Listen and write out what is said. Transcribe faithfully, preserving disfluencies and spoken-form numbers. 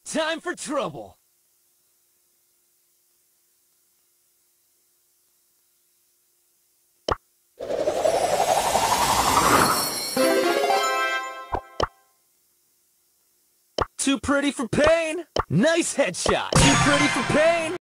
Time for trouble. Too pretty for pain? Nice headshot. Too pretty for pain?